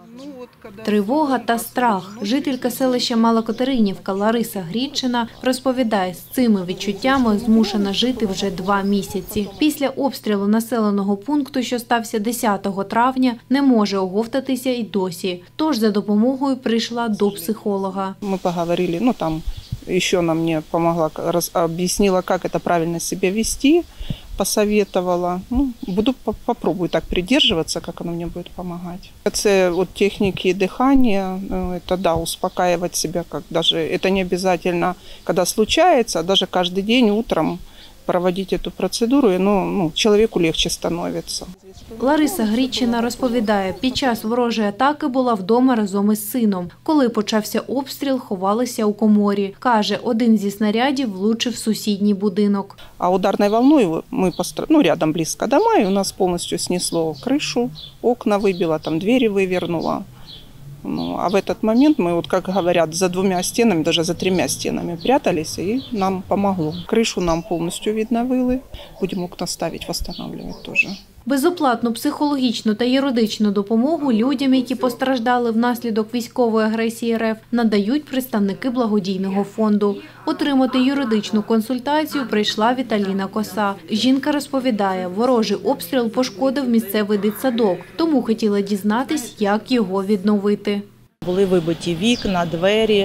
Тривога та страх. Жителька селища Мала Катеринівка Лариса Грідчина розповідає, з цими відчуттями змушена жити вже 2 місяці. Після обстрілу населеного пункту, що стався 10 травня, не може оговтатися і досі. Тож за допомогою прийшла до психолога. Ми поговорили, там ще вона мені допомогла, об'яснила, як це правильно себе вести. Посоветовала. Попробую так придерживаться, как оно мне будет помогать. Это вот техники дыхания, это да, успокаивать себя, как даже это не обязательно, когда случается, а даже каждый день утром проводить эту процедуру, и человеку легче становится. Лариса Грідчина розповідає, під час ворожої атаки була вдома разом із сином. Коли почався обстріл, ховалися у коморі. Каже, один зі снарядів влучив в сусідній будинок. А ударной волной мы рядом близко дома, и у нас полностью снесло крышу, окна выбило, там двери вывернуло. А в этот момент мы, как говорят, за 2 стенами, даже за 3 стенами прятались, и нам помогло. Крышу нам полностью відновили, будемо окна ставить, восстанавливать тоже. Безоплатну психологічну та юридичну допомогу людям, які постраждали внаслідок військової агресії РФ, надають представники благодійного фонду. Отримати юридичну консультацію прийшла Віталіна Коса. Жінка розповідає, ворожий обстріл пошкодив місцевий дитсадок, тому хотіла дізнатись, як його відновити. Були вибиті вікна, двері,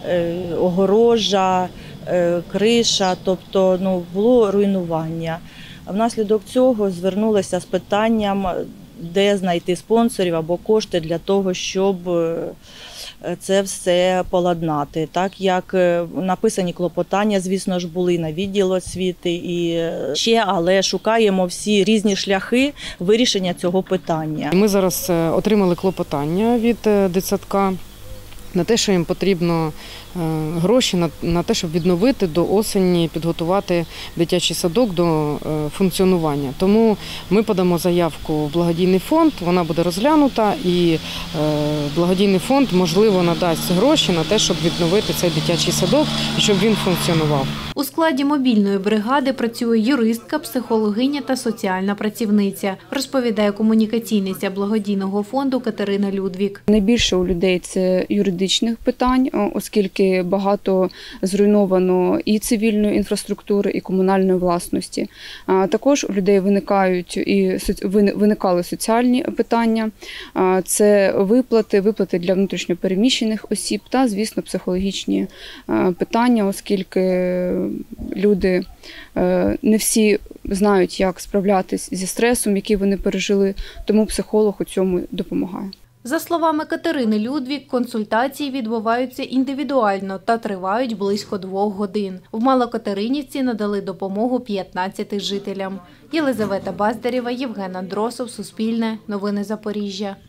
огорожа, криша, тобто було руйнування. Внаслідок цього звернулися з питанням, де знайти спонсорів або кошти для того, щоб це все поладнати. Так як написані клопотання, звісно ж, були на відділ освіти і ще, але шукаємо всі різні шляхи вирішення цього питання. Ми зараз отримали клопотання від дитсадка на те, що їм потрібно гроші на те, щоб відновити до осені, підготувати дитячий садок до функціонування. Тому ми подамо заявку в благодійний фонд, вона буде розглянута і благодійний фонд, можливо, надасть гроші на те, щоб відновити цей дитячий садок і щоб він функціонував. У складі мобільної бригади працює юристка, психологиня та соціальна працівниця, розповідає комунікаційниця благодійного фонду Катерина Людвік. Найбільше у людей це юридичних питань, оскільки багато зруйновано і цивільної інфраструктури, і комунальної власності. Також у людей виникали соціальні питання. Це виплати для внутрішньопереміщених осіб та, звісно, психологічні питання, оскільки люди не всі знають, як справлятись зі стресом, який вони пережили, тому психолог у цьому допомагає. За словами Катерини Людвік, консультації відбуваються індивідуально та тривають близько 2 годин. В Малокатеринівці надали допомогу 15 жителям. Єлизавета Баздарєва, Євген Андросов, Суспільне, Новини Запоріжжя.